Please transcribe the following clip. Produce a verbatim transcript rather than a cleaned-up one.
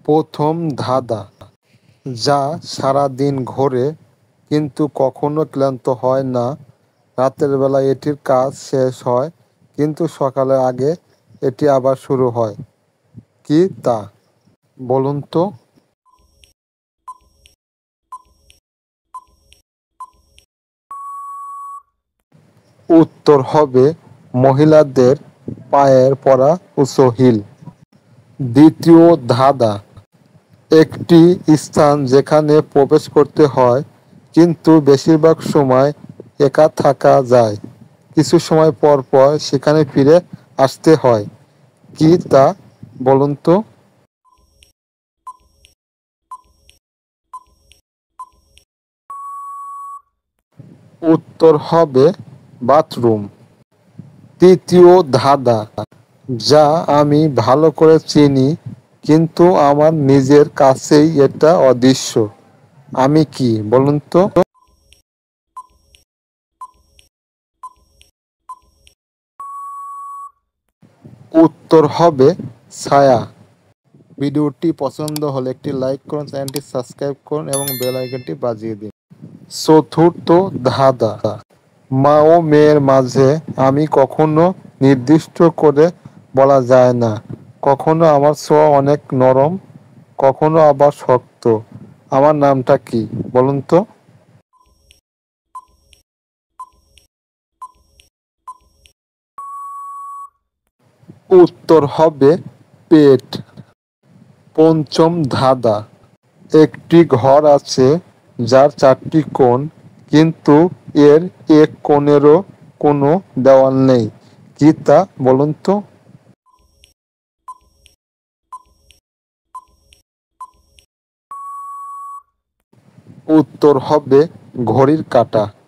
প্রথম ধাঁধা, যা সারা দিন ঘোরে কিন্তু কখনো ক্লান্ত হয় না। রাতের বেলা এটির কাজ শেষ হয় কিন্তু সকালের আগে এটি আবার শুরু হয়। কি তা? বলুন তো। উত্তর হবে মহিলাদের পায়ের পরা উঁচু হিল। দ্বিতীয় ধাঁধা, একটি স্থান যেখানে প্রবেশ করতে হয় কিন্তু বেশিরভাগ সময় একা থাকা যায়, কিছু সময় পর পর সেখানে ফিরে আসতে হয়। কি তা? বলুন তো। উত্তর হবে বাথরুম। তৃতীয় ধাঁধা, যা আমি ভালো করে চিনি কিন্তু আমার নিজের কাছেই এটা অদৃশ্য। আমি কি? বলুন তো। উত্তর হবে ছায়া। ভিডিওটি পছন্দ হলে একটি লাইক করুন, চ্যানেলটি সাবস্ক্রাইব করুন এবং বেল আইকনটি বাজিয়ে দিন। চতুর্থ ধাঁধা, মা ও মেয়ের মাঝে আমি কখনো নির্দিষ্ট করে বলা যায় না, কখনো আমার ছোঁয়া অনেক নরম, কখনো আবার শক্ত। আমার নামটা কি? বলুন তো। উত্তর হবে পেট। পঞ্চম ধাঁধা, একটি ঘর আছে যার চারটি কোণ কিন্তু এর এক কোণেরও কোনো দেওয়াল নেই। কি তা? বলুন তো। উত্তর হবে ঘড়ির কাঁটা।